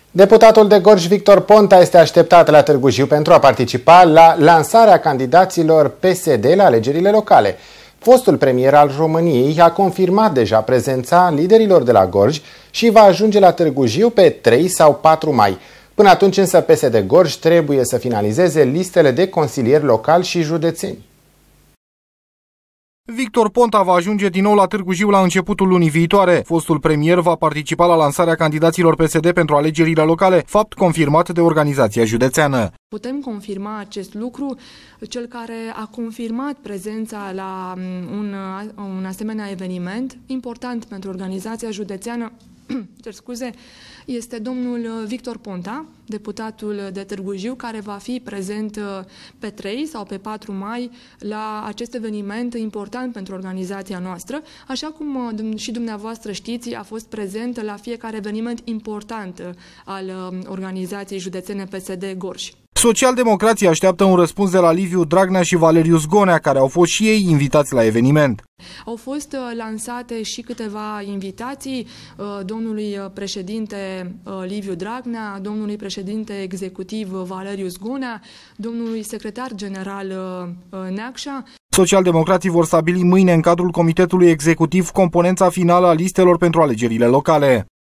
Deputatul de Gorj Victor Ponta este așteptat la Târgu Jiu pentru a participa la lansarea candidaților PSD la alegerile locale. Fostul premier al României a confirmat deja prezența liderilor de la Gorj și va ajunge la Târgu Jiu pe 3 sau 4 mai. Până atunci însă PSD Gorj trebuie să finalizeze listele de consilieri locali și județeni. Victor Ponta va ajunge din nou la Târgu Jiu la începutul lunii viitoare. Fostul premier va participa la lansarea candidaților PSD pentru alegerile locale, fapt confirmat de organizația județeană. Putem confirma acest lucru. Cel care a confirmat prezența la un asemenea eveniment important pentru organizația județeană este domnul Victor Ponta, deputatul de Târgu Jiu, care va fi prezent pe 3 sau pe 4 mai la acest eveniment important pentru organizația noastră. Așa cum și dumneavoastră știți, a fost prezent la fiecare eveniment important al organizației județene PSD Gorj. Socialdemocrații așteaptă un răspuns de la Liviu Dragnea și Valeriu Zgonea, care au fost și ei invitați la eveniment. Au fost lansate și câteva invitații domnului președinte Liviu Dragnea, domnului președinte executiv Valeriu Zgonea, domnului secretar general Neacșa. Socialdemocrații vor stabili mâine în cadrul Comitetului Executiv componența finală a listelor pentru alegerile locale.